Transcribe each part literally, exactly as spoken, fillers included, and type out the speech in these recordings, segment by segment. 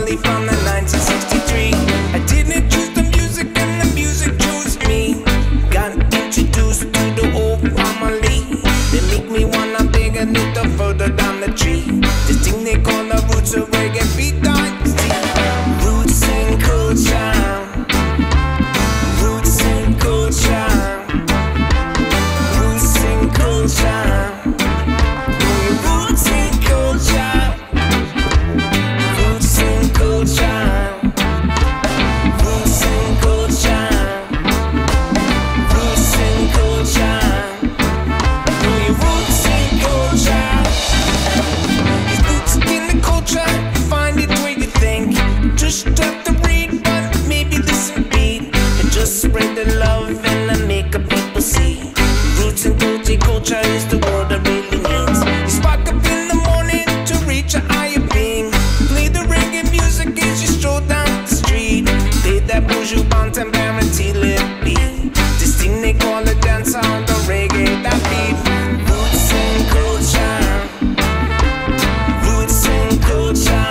Mali from the nineteen sixty-three. I didn't choose the music and the music chose me. Got introduced to the old family. They make me wanna dig a little further down the tree. This thing they call the roots of reggae beat dynasty. Roots and culture. Roots and culture. Roots and culture. Roots and culture. Roots and culture. Roots and culture. Roots and culture. Know your roots and culture. Your roots in the culture, you find it where you think. Just have to read, but maybe listen beat. And just spread the love and then make a people see. Roots and culture, culture is the word that really means. You spark up in the morning to reach a higher being. Play the reggae music as you stroll down the street. Play that bourgeois band and guarantee let be. This thing they call a dance on the reggae that beat. Roots and culture. Roots and culture.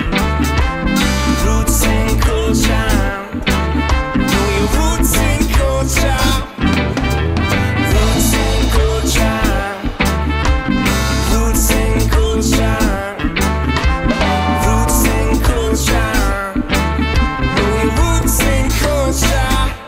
Roots and culture. Know your roots and culture. Roots and culture. Roots and culture. Roots and culture. Know your roots and culture.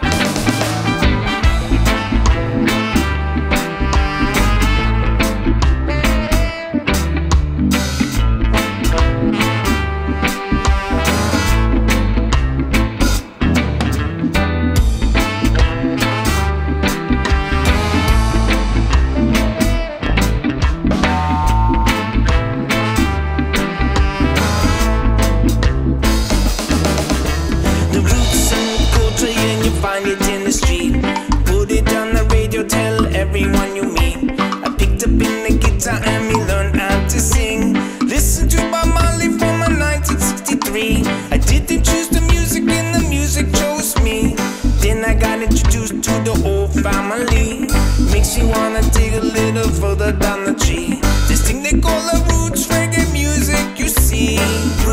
The roots and culture, yeah, you find it in the street. Put it on the radio, tell everyone you meet. I picked up in the guitar and me learned how to sing. Listen to Bob Marley from a nineteen sixty-three. I didn't choose the music and the music chose me. Then I got introduced to the whole family. Makes you wanna dig a little further down the tree. This thing they call the roots reggae music, you see.